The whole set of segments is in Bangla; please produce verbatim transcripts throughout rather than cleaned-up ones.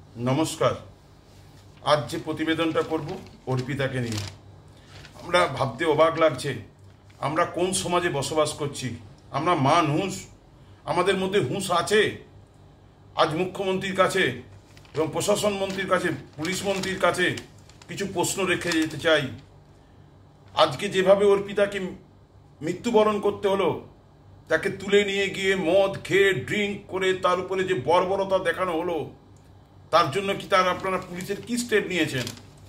नमस्कार। आज जे प्रतिवेदनটা করব অর্পিতাকে নিয়ে আমরা ভাবতে অবাক লাগছে আমরা কোন সমাজে বসবাস করছি। আমরা মানুষ, আমাদের মধ্যে হুঁশ আছে? আজ মুখ্যমন্ত্রীর কাছে এবং প্রশাসন মন্ত্রীর কাছে, পুলিশ মন্ত্রীর কাছে কিছু প্রশ্ন রেখে যেতে চাই। আজকে যেভাবে অর্পিতাকে মৃত্যুবরণ করতে হলো, তাকে তুলে নিয়ে গিয়ে মদ খেয়ে ড্রিঙ্ক করে তার উপরে যে বর্বরতা দেখানো হলো, তার জন্য কি তার আপনারা পুলিশের কি স্টেপ নিয়েছেন?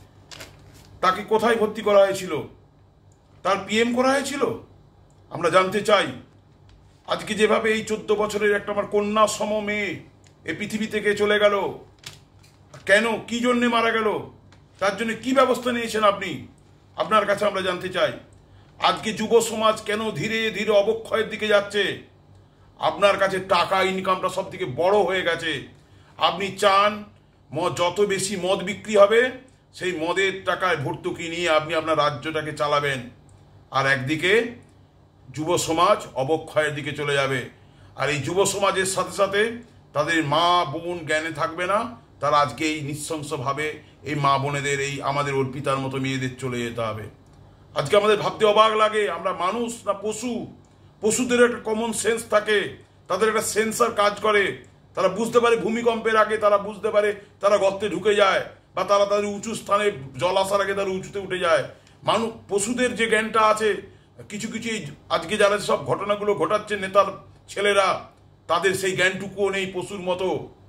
তাকে কোথায় ভর্তি করা হয়েছিল? তার পিএম করা হয়েছিল? আমরা জানতে চাই। আজকে যেভাবে এই চোদ্দ বছরের একটা আমার কন্যা সম মেয়ে এই পৃথিবী থেকে চলে গেল, কেন, কি জন্যে মারা গেল, তার জন্য কি ব্যবস্থা নিয়েছেন আপনি? আপনার কাছে আমরা জানতে চাই। আজকে যুব সমাজ কেন ধীরে ধীরে অবক্ষয়ের দিকে যাচ্ছে? আপনার কাছে টাকা ইনকামটা সব থেকে বড় হয়ে গেছে। আপনি চান যত বেশি মদ বিক্রি হবে সেই মদের টাকায় ভর্তুকি নিয়ে আপনি আপনার রাজ্যটাকে চালাবেন, আর একদিকে যুব সমাজ অবক্ষয়ের দিকে চলে যাবে। আর এই যুব সমাজের সাথে সাথে তাদের মা বোন জ্ঞানে থাকবে না, তারা আজকে এই নৃশংসভাবে এই মা বোনেদের, এই আমাদের অর্পিতার মতো মেয়েদের চলে যেতে হবে। আজকে আমাদের ভাবতে অবাক লাগে, আমরা মানুষ না পশু? পশুদের একটা কমন সেন্স থাকে, তাদের একটা সেন্সার কাজ করে। তারা বুঝতে পারে ভূমিকম্পের আগে, তারা বুঝতে পারে তারা গর্তে ঢুকে যায়, বা তারা তাদের উঁচু স্থানে জল আসার আগে তারা উঁচুতে উঠে যায়। মানুষ, পশুদের যে জ্ঞানটা আছে, কিছু কিছু আজকে যারা সব ঘটনাগুলো ঘটাচ্ছে নেতার ছেলেরা, তাদের সেই জ্ঞানটুকুও নেই পশুর মতো।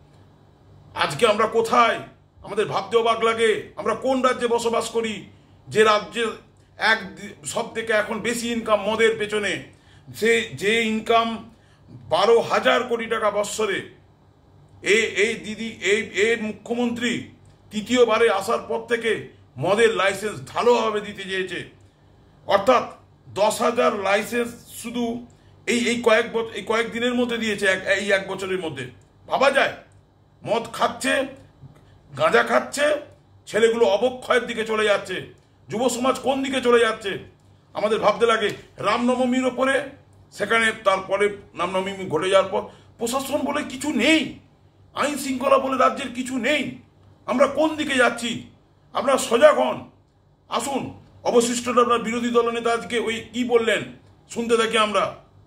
আজকে আমরা কোথায়? আমাদের ভাবতে অবাক লাগে, আমরা কোন রাজ্যে বসবাস করি, যে রাজ্যে এক সব থেকে এখন বেশি ইনকাম মদের পেছনে, সে যে ইনকাম বারো হাজার কোটি টাকা বৎসরে। এই এই দিদি এই এর মুখ্যমন্ত্রী তৃতীয়বারে আসার পর থেকে মদের লাইসেন্স ভালোভাবে দিতে চেয়েছে। অর্থাৎ দশ হাজার লাইসেন্স শুধু এই এই কয়েক বছর এই কয়েক দিনের মধ্যে দিয়েছে, এই এক বছরের মধ্যে। ভাবা যায়? মদ খাচ্ছে, গাঁজা খাচ্ছে, ছেলেগুলো অবক্ষয়ের দিকে চলে যাচ্ছে। যুব সমাজ কোন দিকে চলে যাচ্ছে আমাদের ভাবতে লাগে। রামনবমীর ওপরে, সেখানে তারপরে রামনবমী ঘটে যাওয়ার পর প্রশাসন বলে কিছু নেই, আইন শৃঙ্খলা বলে রাজ্যের কিছু নেই। আমরা কোন দিকে যাচ্ছি? আপনারা সজাগ হন, আসুন। অবশিষ্টটা আপনার বিরোধী দলনেতা আজকে ওই কি বললেন শুনতে থাকি আমরা।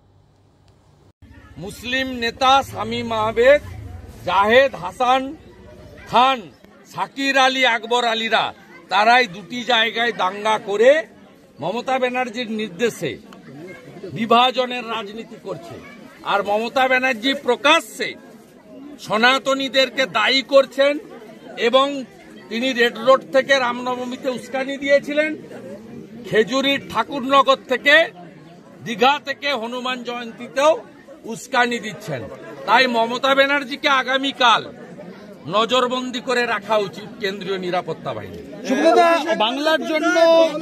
মুসলিম নেতা শামীম আহমেদ, জাহেদ হাসান খান, শাকির আলী, আকবর আলীরা তারাই দুটি জায়গায় দাঙ্গা করে মমতা ব্যানার্জির নির্দেশে বিভাজনের রাজনীতি করছে। আর মমতা ব্যানার্জি প্রকাশ্যে সনাতনীদেরকে দায়ী করছেন, এবং তিনি রেড রোড থেকে রামনবমীতে উস্কানি দিয়েছিলেন, খেজুরির ঠাকুরনগর থেকে, দীঘা থেকে হনুমান জয়ন্তীতেও উস্কানি দিচ্ছেন। তাই মমতা ব্যানার্জিকে আগামীকাল নজরবন্দি করে রাখা উচিত কেন্দ্রীয় নিরাপত্তা বাহিনী। বাংলার জন্য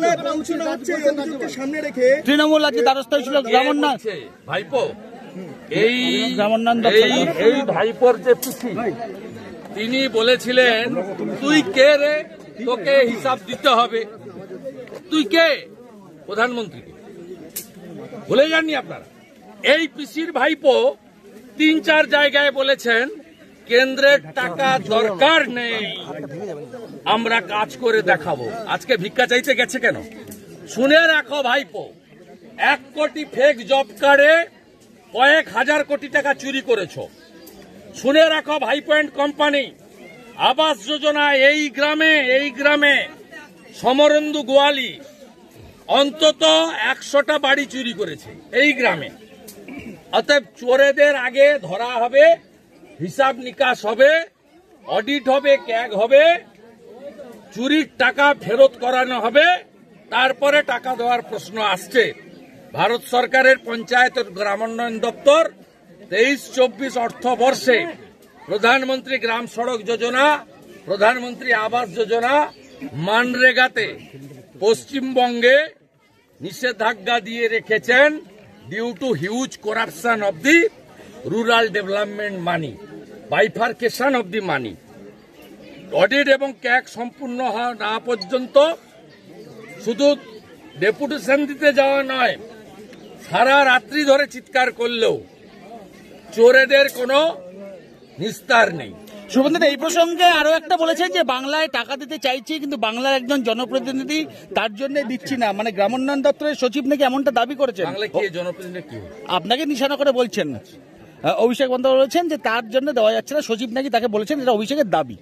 তৃণমূল আজকে দ্বারস্থ হয়েছিল গ্রামোন্নয়ন ভাইপো। এই এই ভাইপোর যে পিসি, তিনি বলেছিলেন তুই কে রে, তোকে হিসাব দিতে হবে। তুই কে? প্রধানমন্ত্রীকে বলে যাননি আপনারা? এই পিসির ভাইপো তিন চার জায়গায় বলেছেন কেন্দ্রের টাকা দরকার নেই, আমরা কাজ করে দেখাবো। আজকে ভিক্ষা চাইতে গেছে কেন? শুনে রাখো ভাইপো, এক কোটি ফেক জব কার্ডে কয়েক হাজার কোটি টাকা চুরি করেছ। শুনে রাখো ভাইপো অ্যান্ড কোম্পানি, আবাস যোজনা এই গ্রামে এই গ্রামে সমরেন্দু গোয়ালি অন্তত একশোটা বাড়ি চুরি করেছে এই গ্রামে। অতএব চোরেদের আগে ধরা হবে, হিসাব নিকাশ হবে, অডিট হবে, ক্যাগ হবে, চুরির টাকা ফেরত করানো হবে, তারপরে টাকা দেওয়ার প্রশ্ন আসছে। ভারত সরকারের পঞ্চায়েত গ্রামোন্নয়ন দপ্তর তেইশ চব্বিশ অর্থবর্ষে প্রধানমন্ত্রী গ্রাম সড়ক যোজনা, প্রধানমন্ত্রী আবাস যোজনা, মানরেগাতে পশ্চিমবঙ্গে নিষেধাজ্ঞা দিয়ে রেখেছেন due to huge corruption of the rural development money, bifurcation of the money. Audit এবং ক্যাগ সম্পূর্ণ না পর্যন্ত শুধু ডেপুটেশন দিতে যাওয়া নয়, সারা রাত্রি ধরে চিৎকার করলেও চোরেদের কোনো নিস্তার নেই। শুভেন্দু, এই প্রসঙ্গে আরো একটা বলেছেন যে বাংলায় টাকা দিতে চাইছি, কিন্তু বাংলার একজন জনপ্রতিনিধি তার জন্য দিচ্ছি না, মানে গ্রামোন্নয়ন দপ্তরের সচিব নাকি এমনটা দাবি করেছেন। আপনাকে নিশানা করে বলছেন অভিষেক বন্দ্যোপাধ্যায়, বলেছেন যে তার জন্য দেওয়া যাচ্ছে না, সচিব নাকি তাকে বলেছেন, এটা অভিষেকের দাবি।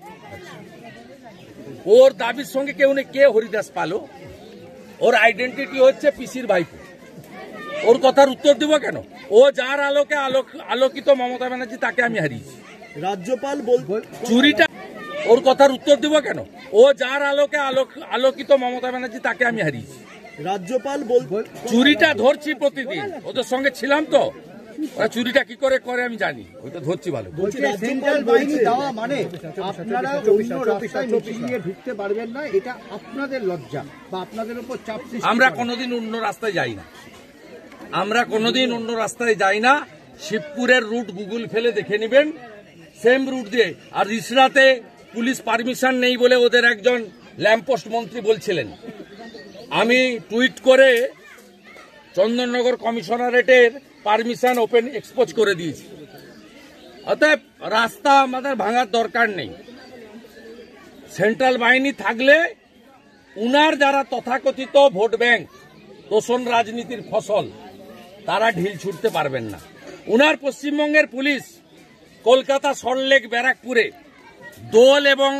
ওর দাবির সঙ্গে কেউ নেই। কে হরিদাস পালো? ওর আইডেন্টিটি হচ্ছে পিসির ভাইপো। ওর কথার উত্তর দিব কেন? ও যার আলোকে আলোক আলোকিত মমতা ব্যানার্জি, তাকে আমি হারিয়েছি। রাজ্যপাল বল চুরিটা ওর কথার উত্তর দিব কেন? ও যার আলোকে আলোক আলোকিত মমতা ব্যানার্জি, তাকে আমি হারিয়েছি। রাজ্যপাল বল চুরিটা ধরছি প্রতিদিন, ওদের সঙ্গে ছিলাম তো। ওরা চুরিটা কি করে করে আমি জানি, ওইটা ধরছি ভালো। সেন্ট্রাল বাহিনী দেওয়া মানে আপনারা অন্য রাস্তায় মিছিল নিয়ে ঢুকতে পারবেন না, এটা আপনাদের লজ্জা বা আপনাদের উপর চাপ সৃষ্টি। আমরা কোনোদিন অন্য রাস্তায় যাই না, আমরা কোনোদিন অন্য রাস্তায় যাই না। শিবপুরের রুট গুগল ফেলে দেখে নেবেন, সেম রুট দিয়ে। আর রিসরাতে পুলিশ পারমিশন নেই বলে ওদের একজন ল্যাম্পপোস্ট মন্ত্রী বলছিলেন। আমি টুইট করে চন্দননগর কমিশনারেটের পারমিশন ওপেন এক্সপোজ করে দিয়েছি। অতএব রাস্তা আমাদের ভাঙার দরকার নেই। সেন্ট্রাল বাহিনী থাকলে উনার যারা তথাকথিত ভোট ব্যাংক তোষণ রাজনীতির ফসল, তারা ঢিল ছুটতে পারবেন না। উনার পশ্চিমবঙ্গের পুলিশ কলকাতা সল্টলেক ব্যারাকপুরে দোল এবং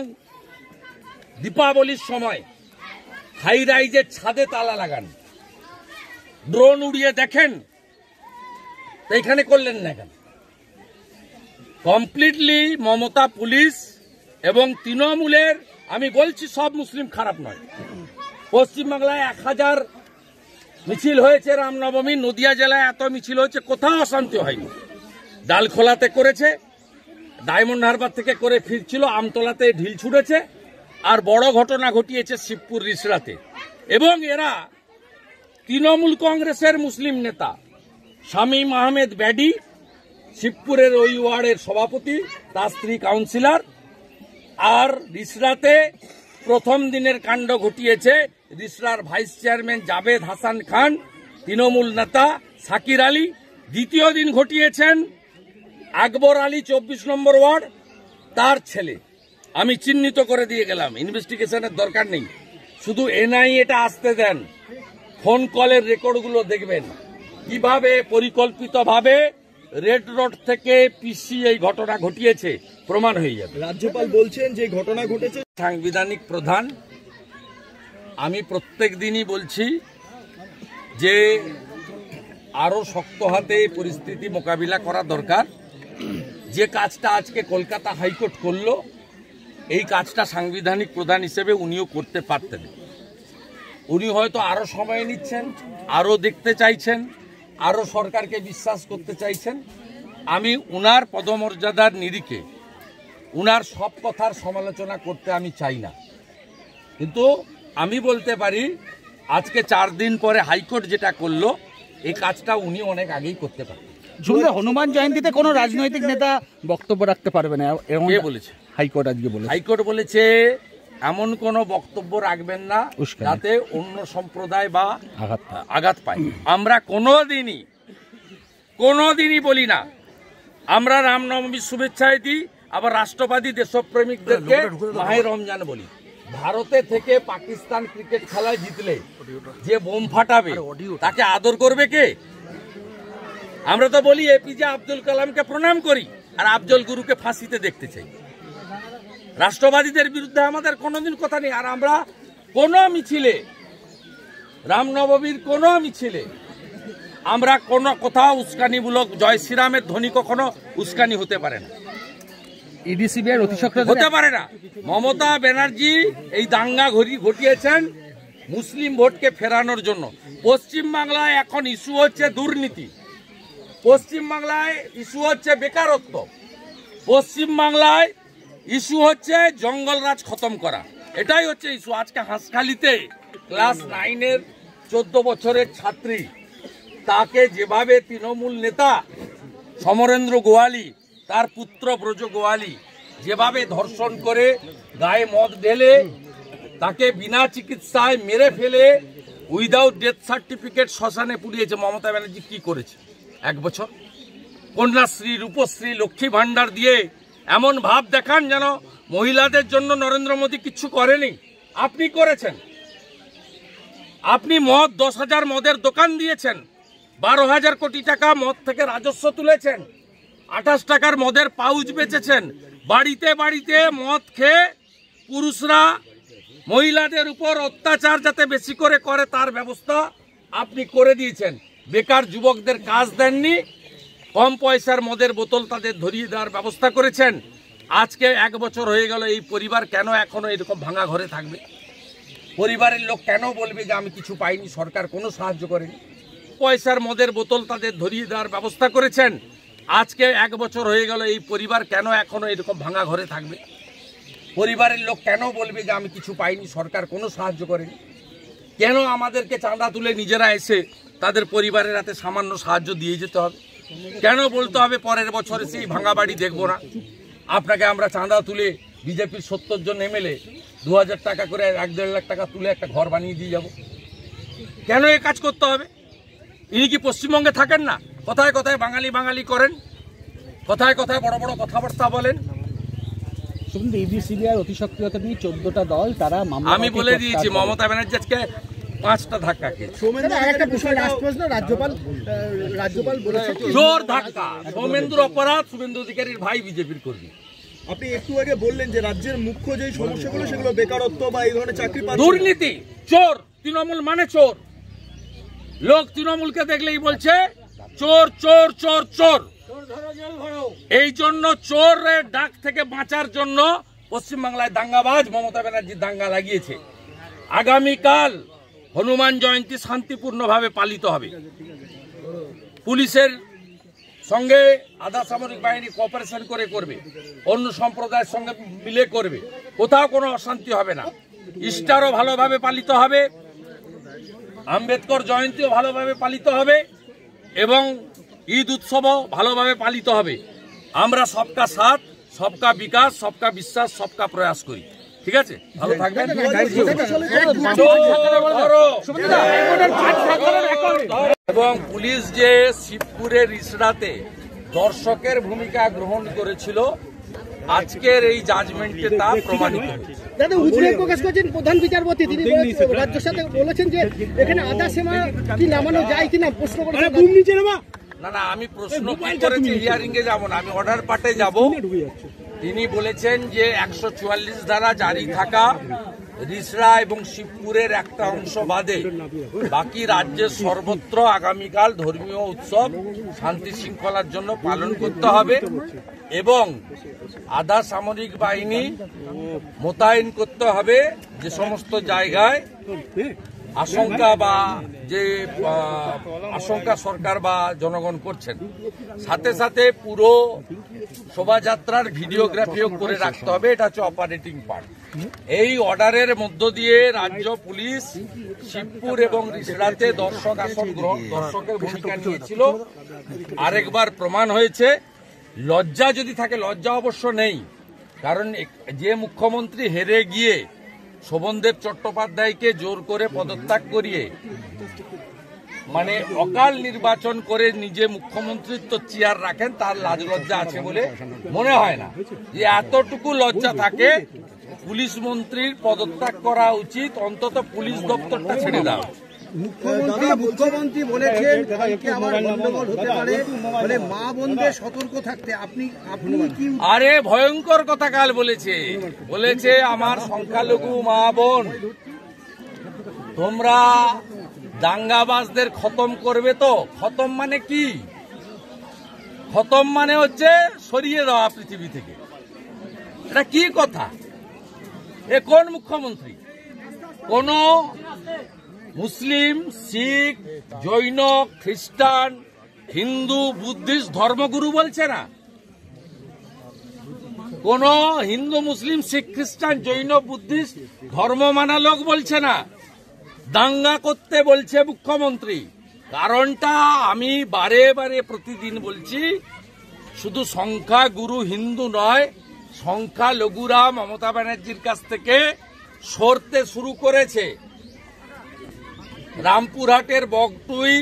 দীপাবলির সময় হাই রাইজের ছাদে তালা লাগান, ড্রোন উড়িয়ে দেখেন, তো এখানে করলেন না কেন? কমপ্লিটলি মমতা পুলিশ এবং তৃণমূলের, আমি বলছি সব মুসলিম খারাপ নয়। পশ্চিমবাংলায় এক হাজার মিছিল হয়েছে রামনবমী, নদিয়া জেলায় এত মিছিল হয়েছে, কোথাও অশান্তি হয়নি। ডালখোলাতে করেছে, ডায়মন্ড হারবার থেকে করে ফিরছিল, আমতলাতে ঢিল ছুড়েছে, আর বড় ঘটনা ঘটিয়েছে শিবপুর রিসরাতে। এবং এরা তৃণমূল কংগ্রেসের মুসলিম নেতা শামীম আহমেদ ব্যাডি, শিবপুরের ওই ওয়ার্ডের সভাপতি, তার স্ত্রী কাউন্সিলর, আর রিসরাতে প্রথম দিনের কাণ্ড ঘটিয়েছে রিসরার ভাইস চেয়ারম্যান জাভেদ হাসান খান, তৃণমূল নেতা সাকির আলী। দ্বিতীয় দিন ঘটিয়েছেন আকবর আলী, চব্বিশ নম্বর ওয়ার্ড, তার ছেলে। আমি চিহ্নিত করে দিয়ে গেলাম, ইনভেস্টিগেশনের দরকার নেই, শুধু এনআইএটা আসতে দেন। ফোন কলের রেকর্ডগুলো দেখবেন কিভাবে পরিকল্পিতভাবে রেড রোড থেকে পিসি এই ঘটনা ঘটিয়েছে, প্রমাণ হয়ে যাবে। রাজ্যপাল বলছেন যে ঘটনা ঘটেছে। সাংবিধানিক প্রধান, আমি প্রত্যেক দিনই বলছি যে আরো শক্ত হাতে পরিস্থিতি মোকাবিলা করা দরকার। যে কাজটা আজকে কলকাতা হাইকোর্ট করলো, এই কাজটা সাংবিধানিক প্রধান হিসেবে উনিও করতে পারতেন। উনি হয়তো আরো সময় নিচ্ছেন, আরো দেখতে চাইছেন, আরো সরকারকে বিশ্বাস করতে চাইছেন। আমি উনার পদমর্যাদার নিরিখে উনার সব কথার সমালোচনা করতে আমি চাই না, কিন্তু আমি বলতে পারি আজকে চার দিন পরে হাইকোর্ট যেটা করলো, এই কাজটা উনি অনেক আগেই করতে পারেন। হনুমান জয়ন্তীতে কোনো রাজনৈতিক নেতা বক্তব্য রাখতে পারবে না, কে বলেছে? হাইকোর্ট আজকে বলেছে। হাইকোর্ট বলেছে এমন কোনো বক্তব্য রাখবেন না যাতে অন্য সম্প্রদায় বা আঘাত পায়। আমরা কোনোদিনই কোনোদিনই বলি না। আমরা রামনবমীর শুভেচ্ছা দিই, আবার রাষ্ট্রবাদী দেশপ্রেমিকদেরকে মাহে রমজান বলি। ভারতে থেকে পাকিস্তান ক্রিকেট খেলায় জিতলে যে বোম ফাটাবে তাকে আদর করবে কে? আমরা তো বলি এপিজে আব্দুল কালামকে প্রণাম করি, আর আফজল গুরুকে ফাঁসিতে দেখতে চাই। রাষ্ট্রবাদীদের বিরুদ্ধে আমাদের কোনোদিন কথা নেই। আর আমরা কোনো মিছিলে, রামনবমীর কোনো মিছিলে আমরা কোনো কোথাও উস্কানিমূলক জয় শ্রীরামের ধ্বনি কখনো উস্কানি হতে পারে না, হতে পারে না। মমতা ব্যানার্জি এই দাঙ্গা ঘটিয়েছেন মুসলিম ভোটকে ফেরানোর জন্য। পশ্চিমবাংলায় এখন ইস্যু হচ্ছে দুর্নীতি, পশ্চিমবাংলায় ইস্যু হচ্ছে বেকারত্ব, পশ্চিমবাংলায় ইস্যু হচ্ছে জঙ্গলরাজ খতম করা। এটাই হচ্ছে ইস্যু। আজকে হাঁসখালিতে ক্লাস নাইনের চোদ্দ বছরের ছাত্রী, তাকে যেভাবে তৃণমূল নেতা সমরেন্দ্র গোয়ালি, তার পুত্র ব্রজ গোয়ালি যেভাবে ধর্ষণ করে গায়ে মদ ঢেলে তাকে বিনা চিকিৎসায় মেরে ফেলে উইদাউট ডেথ সার্টিফিকেট শ্মশানে পুড়িয়েছে, মমতা ব্যানার্জি কি করেছে? এক বছর কন্যাশ্রী, রূপশ্রী, লক্ষ্মী ভান্ডার দিয়ে এমন ভাব দেখান যেন মহিলাদের জন্য নরেন্দ্র মোদী কিচ্ছু করেনি। আপনি করেছেন। আপনি মদ দশ হাজার মদের দোকান দিয়েছেন, বারো হাজার কোটি টাকা মদ থেকে রাজস্ব তুলেছেন, আঠাশ টাকার মদের পাউচ বেচেছেন, বাড়িতে বাড়িতে মদ খেয়ে পুরুষরা মহিলাদের উপর অত্যাচার যাতে বেশি করে করে তার ব্যবস্থা আপনি করে দিয়েছেন। বেকার যুবকদের কাজ দেননি, কম পয়সার মদের বোতল তাদের ধরিয়ে দেওয়ার ব্যবস্থা করেছেন। আজকে এক বছর হয়ে গেল, এই পরিবার কেন এখনো এরকম ভাঙা ঘরে থাকবে? পরিবারের লোক কেন বলবে যে আমি কিছু পাইনি, সরকার কোনো সাহায্য করেনি? পয়সার মদের বোতল তাদের ধরিয়ে দেওয়ার ব্যবস্থা করেছেন। আজকে এক বছর হয়ে গেল, এই পরিবার কেন এখনো এরকম ভাঙা ঘরে থাকবে? পরিবারের লোক কেন বলবে যে আমি কিছু পাইনি, সরকার কোনো সাহায্য করেনি? কেন আমাদেরকে চাঁদা তুলে নিজেরা এসে তাদের পরিবারের হাতে সামান্য সাহায্য দিয়ে যেতে হবে? কেন বলতে হবে পরের বছরে সেই ভাঙা বাড়ি দেখবো না? আপনাকে আমরা চাঁদা তুলে বিজেপির সত্তর জন এমএলএ দু হাজার টাকা করে এক দেড় লাখ টাকা তুলে একটা ঘর বানিয়ে দিয়ে যাব। কেন এ কাজ করতে হবে? ইনি কি পশ্চিমবঙ্গে থাকেন না? কথায় কথায় বাঙালি বাঙালি করেন, কথায় কথায় বড় বড় কথাবার্তা বলেন। অতি সক্রিয়তা নিয়ে চোদ্দটা দল তারা আমি বলে দিয়েছি, মমতা ব্যানার্জি আজকে পাঁচটা ধাক্কা খেয়েছে। রাজ্যপাল রাজ্যপাল বলেছে জোর ধাক্কা। সৌমেন্দুর অপরাধ, শুভেন্দু অধিকারীর ভাই বিজেপির কর্মী। আপনি একটু আগে বললেন যে রাজ্যের মুখ্য যে সমস্যাগুলো সেগুলো বেকারত্ব বা এই ধরনের চাকরি, দুর্নীতি, চোর। তৃণমূল মানে চোর। লোক তৃণমূলকে দেখলেই বলছে চোর চোর চোর চোর। এই জন্য চোরের ডাক থেকে বাঁচার জন্য পশ্চিমবাংলায় দাঙ্গাবাজ মমতা ব্যানার্জি দাঙ্গা লাগিয়েছে। আগামীকাল হনুমান জয়ন্তী শান্তিপূর্ণভাবে পালিত হবে। পুলিশের সঙ্গে আধা সামরিক বাহিনী কোঅপারেশন করে করবে, অন্য সম্প্রদায়ের সঙ্গে মিলে করবে, কোথাও কোনো অশান্তি হবে না। ইস্টারও ভালোভাবে পালিত হবে, আম্বেদকর জয়ন্তীও ভালোভাবে পালিত হবে এবং ঈদ উৎসবও ভালোভাবে পালিত হবে। আমরা সবকা সাথ, সবকা বিকাশ, সবকা বিশ্বাস, সবকা প্রয়াস করি। ঠিক আছে, ভালো থাকবেন। এবং পুলিশ যে শিবপুরের ইসরাতে দর্শকের ভূমিকা গ্রহণ করেছিল, আজকের এই জাজমেন্টে তা প্রমাণিত হয়েছে। দাদা উদ্বেগ প্রকাশ করেছেন প্রধান বিচারপতি, তিনি রাজ্যের সাথে বলেছেন যে এখানে আধা সীমা কি নামানো যায় কিনা প্রশ্ন করেছেন। না না, আমি প্রশ্ন কি করেছি হিয়ারিং এ যাবো না, আমি অর্ডার পার্টে যাব। তিনি বলেছেন যে একশো চুয়াল্লিশ ধারা জারি থাকা রিসরা এবং শিবপুরের একটা অংশ বাদে বাকি রাজ্যের সর্বত্র আগামীকাল ধর্মীয় উৎসব শান্তি শৃঙ্খলার জন্য পালন করতে হবে এবং আধা সামরিক বাহিনী মোতায়েন করতে হবে যে সমস্ত জায়গায় আশঙ্কা বা যে আশঙ্কা সরকার বা জনগণ করছেন। সাথে সাথে পুরো শোভাযাত্রার ভিডিওগ্রাফিও করে রাখতে হবে। এটা হচ্ছে অপারেটিং পার্ট। এই অর্ডারের মধ্য দিয়ে রাজ্য পুলিশ শিবপুর এবং রিসরাতে দর্শক আসন গ্রহণ দর্শকের ভূমিকা নিয়েছিল। আরেকবার প্রমাণ হয়েছে। লজ্জা যদি থাকে, লজ্জা অবশ্য নেই, কারণ যে মুখ্যমন্ত্রী হেরে গিয়ে শোভনদেব চট্টোপাধ্যায়কে জোর করে পদত্যাগ করিয়ে মানে অকাল নির্বাচন করে নিজে মুখ্যমন্ত্রীত্ব চেয়ার রাখেন, তার লাজ লজ্জা আছে বলে মনে হয় না। যে এতটুকু লজ্জা থাকে, পুলিশ মন্ত্রীর পদত্যাগ করা উচিত, অন্তত পুলিশ দপ্তরটা ছেড়ে দেওয়া উচিত। মুখ্যমন্ত্রী মুখ্যমন্ত্রী বলেছেন কালকে আমার গন্ডগোল হতে পারে, মানে মা বোনদের সতর্ক থাকতে। আপনি আপনি কি? আরে ভয়ঙ্কর কথা কাল বলেছে, বলেছে আমার সংখ্যালঘু মা বোন, তোমরা দাঙ্গাবাজদের খতম করবে। তো খতম মানে কি? খতম মানে হচ্ছে সরিয়ে দেওয়া পৃথিবী থেকে। এটা কি কথা? এ কোন মুখ্যমন্ত্রী? কোন মুসলিম, শিখ, জৈন, খ্রিস্টান, হিন্দু, বুদ্ধিস্ট ধর্মগুরু বলছে না। কোন হিন্দু, মুসলিম, শিখ, খ্রিস্টান, জৈন, বুদ্ধিস্ট ধর্ম মানা লোক বলছে না। দাঙ্গা করতে বলছে মুখ্যমন্ত্রী। কারণটা আমি বারে বারে প্রতিদিন বলছি, শুধু সংখ্যাগুরু হিন্দু নয়, সংখ্যালঘুরা মমতা ব্যানার্জির কাছ থেকে সরতে শুরু করেছে। রামপুরহাটের বগটুই,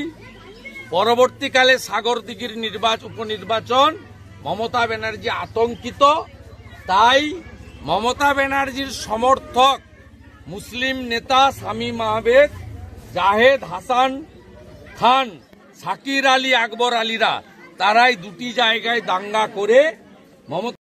পরবর্তীকালে সাগরদিঘির নির্বাচন উপনির্বাচন, মমতা ব্যানার্জি আতঙ্কিত তাই মমতা ব্যানার্জির সমর্থক মুসলিম নেতা শামীম আহমেদ, জাহেদ হাসান খান, শাকির আলী, আকবর আলীরা তারাই দুটি জায়গায় দাঙ্গা করে মমতা